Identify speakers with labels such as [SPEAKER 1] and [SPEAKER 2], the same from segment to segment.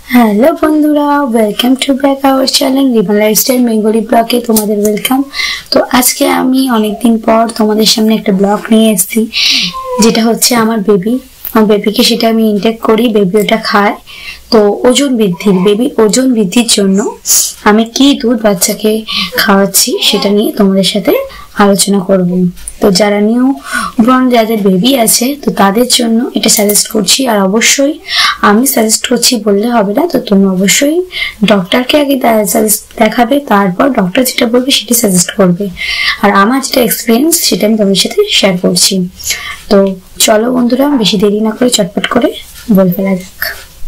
[SPEAKER 1] Hello বন্ধুরা, welcome to back our channel Ribbon lifestyle Bengali ব্লগে তোমাদের ওয়েলকাম। তো আজকে আমি অনেকদিন পর তোমাদের সামনে একটা ব্লগ নিয়ে এসেছি, যেটা হচ্ছে আমার বেবিকে সেটা আমি ইনটেক করি, বেবি ওটা খায়। তো বেবির ওজন বৃদ্ধির জন্য আমি কি দুধ বাচ্চাকে খাওয়াচ্ছি সেটা নিয়ে তোমাদের সাথে আলোচনা করব। তো যারা যাদের বেবি আছে তো তাদের জন্য এটা সাজেস্ট করছি। আর অবশ্যই আমি সাজেস্ট করছি বললে হবে না, তো তুমি অবশ্যই ডক্টরকে আগে দেখাবে, তারপর ডক্টর যেটা বলবে সেটা সাজেস্ট করবে। আর আমার যেটা এক্সপিরিয়েন্স সেটা আমি তোমাদের সাথে শেয়ার করছি। তো চলো বন্ধুরা, বেশি দেরি না করে চটপট করে বলে ফেলা যাক।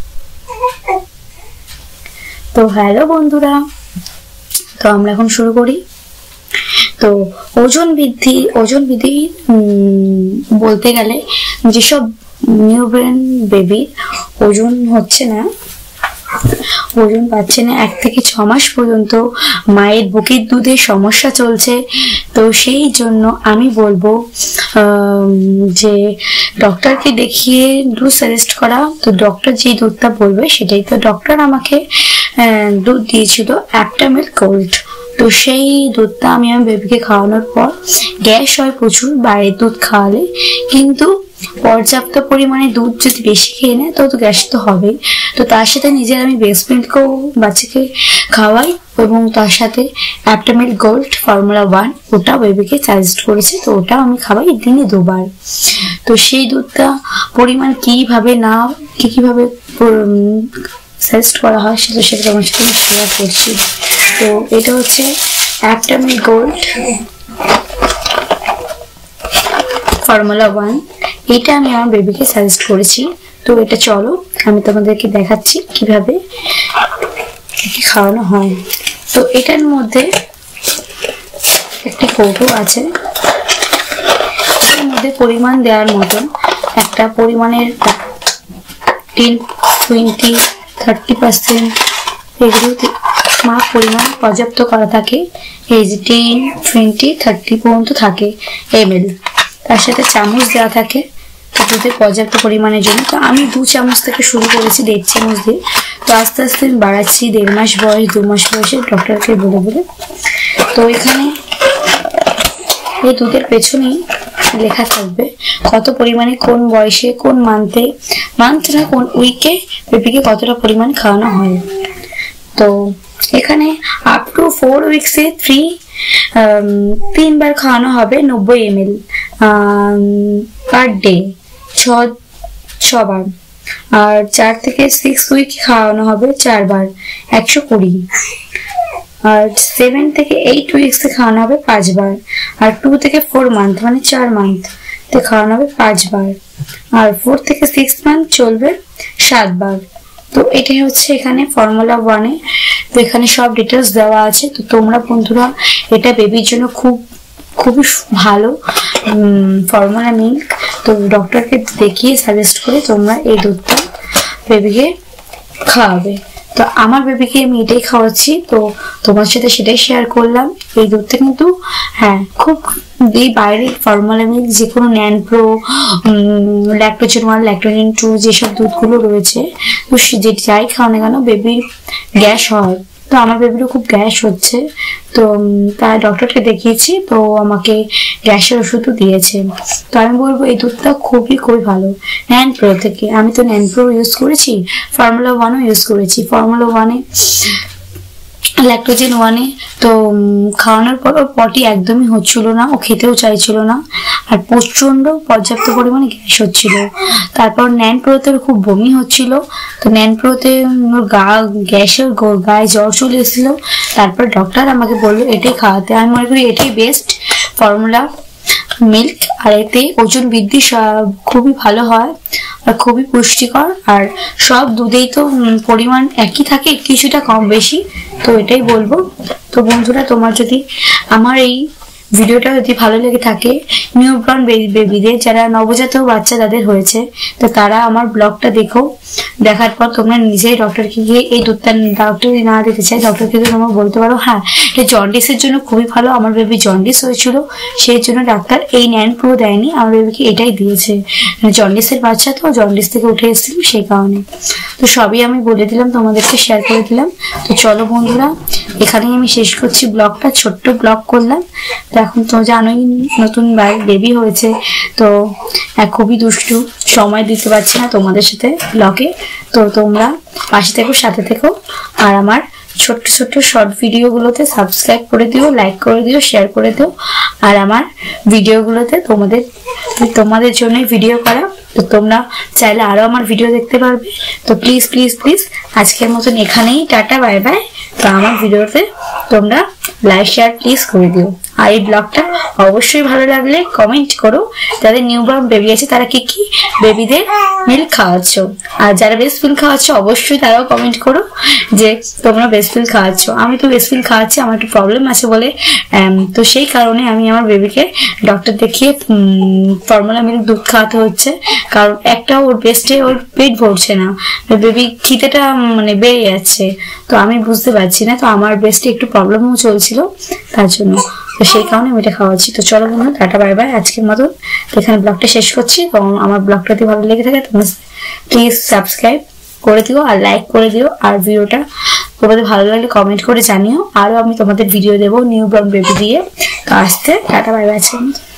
[SPEAKER 1] তো হ্যালো বন্ধুরা, তো আমরা এখন শুরু করি। তো ওজন বৃদ্ধি বলতে গেলে যেসব নিউবর্ন বেবির ওজন পাচ্ছে না 1 থেকে 6 মাস পর্যন্ত মায়ের বুকের দুধের সমস্যা চলছে, তো সেই জন্য আমি বলবো যে ডক্টরকে দেখিয়ে দুধ সাজেস্ট করা। তো ডক্টর যে দুধটা বলবে সেটাই। তো ডক্টর আমাকে দুধ দিয়েছিল অ্যাপটামিল গোল্ড। তো সেই দুধটা আমি আমার বেবিকে খাওয়ানোর পর গ্যাস হয় প্রচুর বাইরের দুধ খাওয়ালে, কিন্তু পর্যাপ্ত পরিমাণে দুধ যদি বেশি খেয়ে নেয় তো গ্যাস তো হবেই। তো তার সাথে নিজের আমি ব্রেস্ট মিল্কও বাচ্চাকে খাওয়াই, এবং তার সাথে অ্যাপটামিল গোল্ড ফর্মুলা 1 ওটা বেবিকে সাজেস্ট করেছে। তো ওটা আমি খাওয়াই দিনে 2 বার। তো সেই দুধটা পরিমাণ কিভাবে সাজেস্ট করা হয় সেটা আমার সাথে আমি শেয়ার করছি। তো এটা হচ্ছে অ্যাপটামিল গোল্ড ফর্মুলা 1, এটা আমি আমার বেবিকে সাজেস্ট করেছি। তো এটা চলো আমি তোমাদেরকে দেখাচ্ছি কিভাবে খাওয়ানো হয়। তো এটার মধ্যে একটি কৌটো আছে, এর মধ্যে পরিমাণ দেওয়ার মতন একটা পরিমাণের 10, 20, 30% এগুলো মাপ পরিমাণ পর্যাপ্ত করা থাকে। এই যে 10, 20, 30 পর্যন্ত থাকে ml। তার সাথে চামচ দেওয়া থাকে দুধের পর্যাপ্ত পরিমাণের জন্য। তো আমি 2 চামচ থেকে শুরু করেছি, 1.5 চামচ দিয়ে। তো আস্তে আস্তে বাড়াচ্ছি 1.5 মাস বয়স, 2 মাস বয়সে ডক্টরকে বলে। তো এখানে এই দুধের পেছনেই লেখা থাকবে কত পরিমাণে কোন বয়সে কোন কোন উইকে বেবিকে কতটা পরিমাণ খাওয়ানো হয়। তো এখানে আপ টু 4 উইকসে 3 বার খাওয়ানো হবে 90 ml পার ডে, 6 বার। আর 4 থেকে 6 উইক খাওয়ানো হবে 4 বার 120। আর 7 থেকে 8 উইকসে খাওয়ানো হবে 5 বার। আর 2 থেকে 4 মান্থ মানে 4 মান্থ তে খাওয়ানো হবে 5 বার। আর 4 থেকে 6 মান্থ চলবে 7 বার। তো এটাই হচ্ছে এখানে ফর্মুলা 1-এ। তো এখানে সব ডিটেলস দেওয়া আছে। তো তোমরা বন্ধুরা এটা বেবির জন্য খুবই ভালো ফর্মুলা মিল্ক। তো ডক্টরকে দেখিয়ে সাজেস্ট করে তোমরা এই দুধটা বেবিকে খাওয়াবে। তো আমার বেবিকে আমি এটাই খাওয়াচ্ছি, তো তোমার সাথে সেটাই শেয়ার করলাম। এই দুধটা কিন্তু খুব এই বাইরের ফর্মুলা মিল্ক যে কোনো ন্যানপ্রো, ল্যাকটোজেন 1, ল্যাকটোজেন 2 যেসব দুধগুলো রয়েছে, তো যাই খাও না কেন বেবির গ্যাস হয়। তো আমার বেবিরও খুব গ্যাস হচ্ছে, তো তাই ডক্টরকে দেখিয়েছি। তো আমাকে গ্যাসের ওষুধও দিয়েছে। তো আমি বলবো এই দুধটা খুবই ভালো ন্যানপ্রো থেকে। আমি তো ন্যানপ্রো ইউজ করেছি, ফর্মুলা 1ও ইউজ করেছি। ফর্মুলা 1-এ ল্যাকটোজেন 1-এ তো খাওয়ানোর পর ওর পটি একদমই হচ্ছিল না, ও খেতেও চাইছিল না, আর প্রচন্ড পর্যাপ্ত পরিমাণে গ্যাস হচ্ছিল। তারপর ন্যানপ্রোতে খুব বমি হচ্ছিল। তো ন্যানপ্রোতে ওর গায়ে জ্বর চলে এসেছিল। তারপর ডক্টর আমাকে বললো এটাই খাওয়াতে। আমি মনে করি এটাই বেস্ট ফর্মুলা মিল্ক। আর এতে ওজন বৃদ্ধি খুবই ভালো হয় আর খুবই পুষ্টিকর। আর সব দুধেই তো পরিমাণ একই থাকে, কিছুটা কম বেশি। তো এটাই বলবো। তো বন্ধুরা, তোমার যদি আমার এই ভিডিওটা যদি ভালো লেগে থাকে, নিউবর্ন বেবিদের যারা নবজাতক বাচ্চা তাদের হয়েছে, তো তারা আমার ব্লগটা দেখো। দেখার পর তোমরা নিজেই ডক্টরকে গিয়ে এই দুধটা, ডক্টর যদি না দিতে চাই ডক্টরকে তোমরা বলতে পারো হ্যাঁ এটা জন্ডিসের জন্য খুবই ভালো, আমার বেবি জন্ডিস হয়েছিল সেই জন্য ডাক্তার এই ন্যান প্রো দেয়নি, আমার বেবিকে এটাই দিয়েছে, জন্ডিসের বাচ্চা তো জন্ডিস থেকে উঠে এসেছিল সেই কারণে। তো সবই আমি বলে দিলাম, তোমাদেরকে শেয়ার করে দিলাম। তো চলো বন্ধুরা, এখানেই আমি শেষ করছি ব্লগটা, ছোট্ট ব্লগ করলাম। তো এখন তো জানোই নতুন বেবি হয়েছে, তো খুবই দুষ্টু, সময় দিতে পারছি না তোমাদের সাথে ব্লগে। তো তোমরা পাশে থেকো, সাথে থেকো, আর আমার ছোট্ট ছোট্ট শর্ট ভিডিওগুলোতে সাবস্ক্রাইব করে দিও, লাইক করে দিও, শেয়ার করে দিও। আর আমার ভিডিওগুলোতে তোমাদের জন্যই ভিডিও করা, তো তোমরা চাইলে আরো আমার ভিডিও দেখতে পারবে। তো প্লিজ প্লিজ প্লিজ আজকের মতন এখানেই টাটা, বাই বাই। তো আমার ভিডিওতে তোমরা লাইক শেয়ার প্লিজ করে দিও। আর এই ব্লগটা অবশ্যই ভালো লাগলে কমেন্ট করো, যাদের নিউবর্ন বেবি আছে তারা কি কি বেবিদের মিল্ক খাওয়াচ্ছ, আর যারা বেস্ট মিল্ক খাওয়াচ্ছ অবশ্যই তারাও কমেন্ট করো যে তোমরা বেস্ট মিল্ক খাওয়াচ্ছ। আমি তো বেস্ট মিল্ক খাওয়াচ্ছি, আমার একটু প্রবলেম আছে বলে, তো সেই কারণে আমি আমার বেবিকে ডক্টর দেখিয়ে ফর্মুলা মিল্ক দুধ খাওয়াতে হচ্ছে, কারণ একটা ওর বেস্টে ওর পেট ভরছে না, বেবি খিদেটা মানে বেড়ে যাচ্ছে, তো আমি বুঝতে পারছি না, তো আমার বেস্টে একটু প্রবলেমও চলছিল তার জন্য, তো সেই কারণে আমি এটা খাওয়াচ্ছি। তো চলো বন্ধু, টাটা বাই বাই আজকের মতো। এখানে ব্লগটা শেষ করছি। তো আমার ব্লগটা যদি ভালো লেগে থাকে তোমরা প্লিজ সাবস্ক্রাইব করে দিও আর লাইক করে দিও, আর ভিডিওটা তোমাদের ভালো লাগলে কমেন্ট করে জানিও। আরো আমি তোমাদের ভিডিও দেবো নিউবর্ন বেবি দিয়ে। তো আসতে টাটা বাই বাই।